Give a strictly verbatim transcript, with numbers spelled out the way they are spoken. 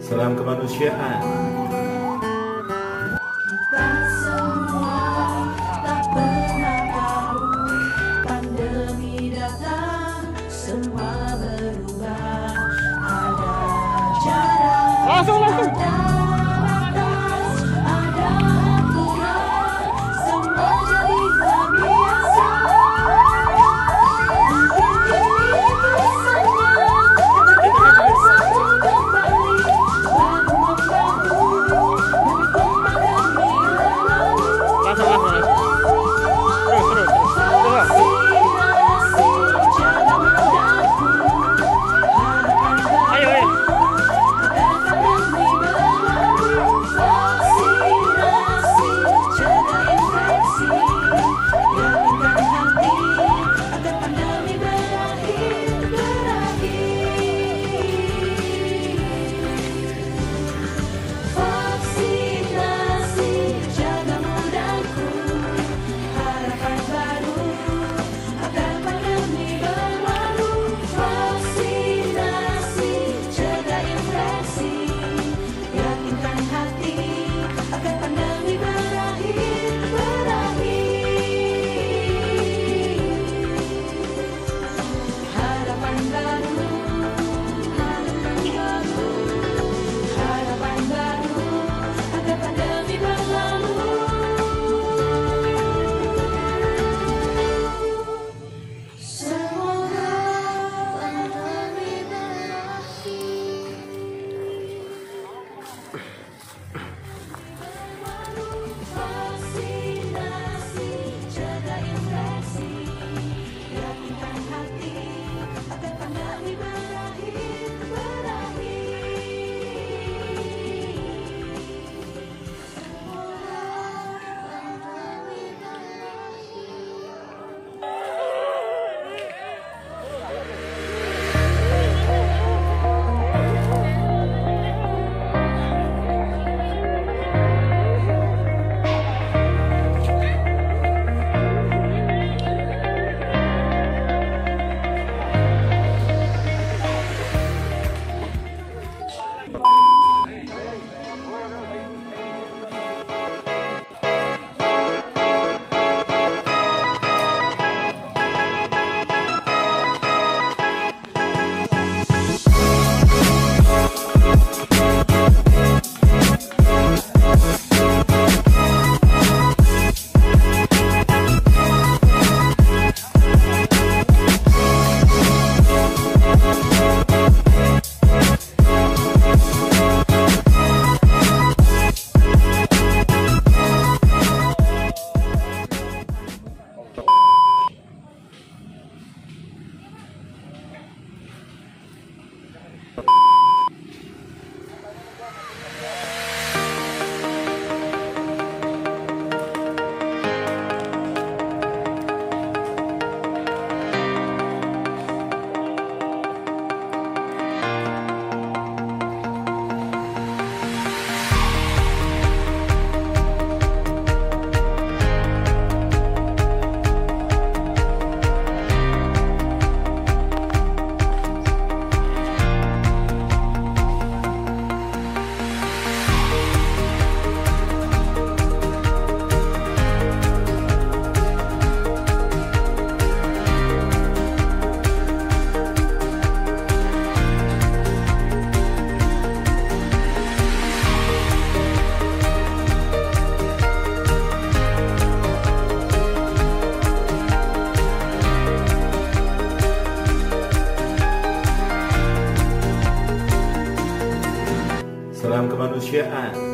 Salam kemanusiaan. Kita semua tak pernah tahu, pandemi datang, semua berubah. Ada jarak, langsung, langsung. ada batas, ada aturan, semua jadi tak biasa. Mungkin ini pesannya, kita bersatu kembali, bahu membahu, mendukung pandemi berlalu. Langsung, langsung, langsung. Terus, terus, terus. Terus. Vaksinasi jangan mendaku, harapan baru Ayo, ayo. agar pandemi berlalu. Vaksinasi cegah infeksi, yakinkan hati agar pandemi berakhir, berakhir. Vaksinasi jaga mudahku, harapan baru agar pandemi berlalu. Vaksinasi cegah infeksi, yakinkan hati agar pandemi berakhir, berakhir. Harapan baru, harapan baru, harapan baru agar pandemi berlalu. Semoga pandemi berakhir. Vaksinasi cegah infeksi, yakinkan hati agar pandemi berakhir, berakhir. Semoga pandemi berakhir. Salam kemanusiaan.